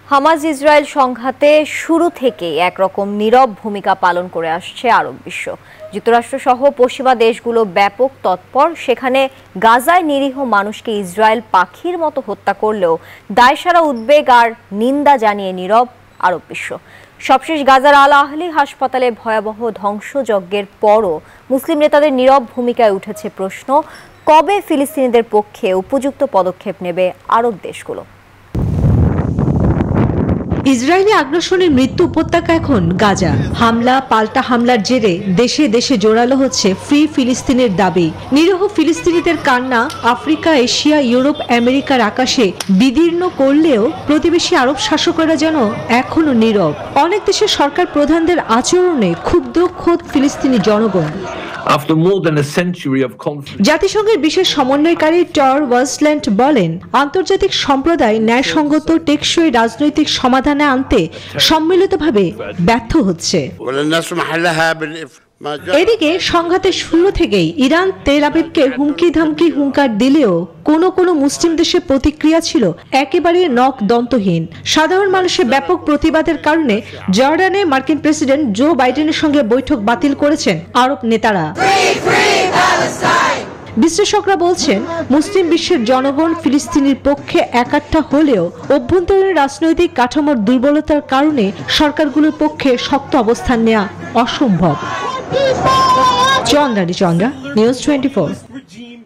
Hamas Israel সংঘাতে শুরু থেকেই একরকম নীরব ভূমিকা পালন করে আসছে আরব বিশ্ব। যুক্তরাষ্ট্র সহ পশ্চিমা দেশগুলো ব্যাপক তৎপর। সেখানে গাজায় নিরীহ মানুষকে ইসরায়েল পাখির মতো হত্যা করলেও দায়সারা উদ্বেগ আর নিন্দা জানিয়ে নীরব আরব বিশ্ব। সবশেষ গাজার আল আহলি হাসপাতালে ভয়াবহ ধ্বংসযজ্ঞের পরও মুসলিম নেতাদের নীরব ভূমিকায় উঠেছে প্রশ্ন, কবে ফিলিস্তিনিদের পক্ষে উপযুক্ত পদক্ষেপ নেবে আরব দেশগুলো? ইসরায়েলি আগ্রাসনের মৃত্যু উপত্যকা এখন গাজা। হামলা পাল্টা হামলার জেরে দেশে দেশে জোরালো হচ্ছে ফ্রি ফিলিস্তিনের দাবি। নিরীহ ফিলিস্তিনিদের কান্না আফ্রিকা, এশিয়া, ইউরোপ, আমেরিকার আকাশে বিদীর্ণ করলেও প্রতিবেশী আরব শাসকরা যেন এখনো নীরব। অনেক দেশের সরকার প্রধানদের আচরণে ক্ষুব্ধ খোদ ফিলিস্তিনি জনগণ। জাতিসংঘের বিশেষ সমন্বয়কারী টর ওয়াজল্যান্ড বলেন, আন্তর্জাতিক সম্প্রদায় ন্যায়সঙ্গত টেকসই রাজনৈতিক সমাধানে আনতে সম্মিলিতভাবে ব্যর্থ হচ্ছে। এদিকে সংঘাতের শুরু থেকেই ইরান তেল আবিবকে হুমকি ধামকি হুঙ্কার দিলেও কোনো মুসলিম দেশের প্রতিক্রিয়া ছিল একেবারে নখদন্তহীন। সাধারণ মানুষের ব্যাপক প্রতিবাদের কারণে জর্ডানে মার্কিন প্রেসিডেন্ট জো বাইডেনের সঙ্গে বৈঠক বাতিল করেছেন আরব নেতারা। বিশ্লেষকরা বলছেন, মুসলিম বিশ্বের জনগণ ফিলিস্তিনির পক্ষে একাট্টা হলেও অভ্যন্তরীণ রাজনৈতিক কাঠামোর দুর্বলতার কারণে সরকারগুলোর পক্ষে শক্ত অবস্থান নেওয়া অসম্ভব। চন্দ্রা, নিউজ 24।